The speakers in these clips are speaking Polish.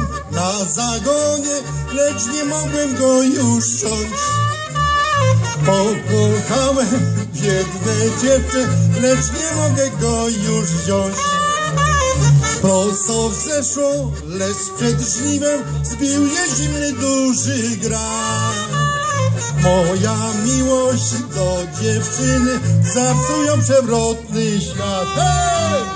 na zagonie, lecz nie mogłem go już wziąć. Pokochałem biedne dziewczę, lecz nie mogę go już wziąć. Prosto wzeszło, lecz przed żniwem zbił je zimny duży grad. Moja miłość do dziewczyny zapsują przewrotny świat. Hej!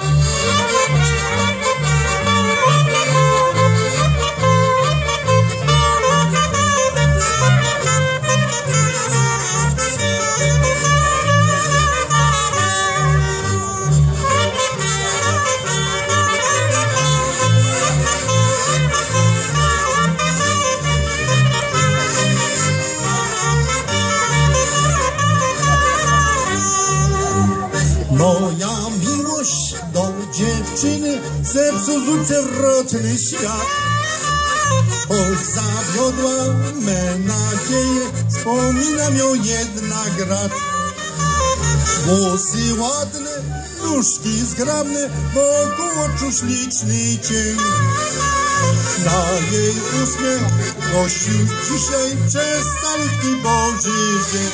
Moja miłość do dziewczyny zepsuł zły przewrotny świat. Choć zawiodła me nadzieje, wspominam ją jednak rad. Włosy ładne, nóżki zgrabne, wokół oczu śliczny cień. Na jej uśmiech gościł dzisiaj przez calutki Boży dzień.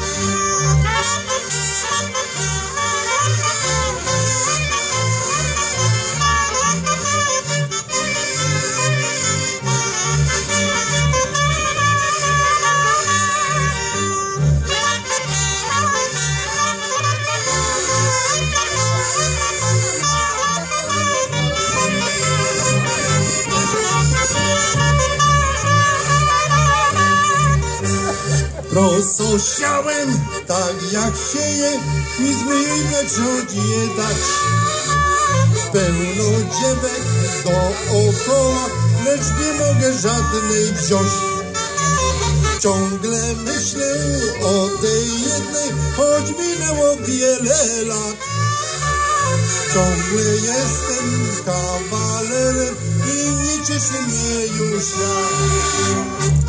Prosto siałem, tak jak sieje, nic by jej lecz nie dać. Pełno dziewek dookoła, lecz nie mogę żadnej wziąć. Ciągle myślę o tej jednej, choć minęło wiele lat. Ciągle jestem kawalerem i nie cieszy mnie już świat.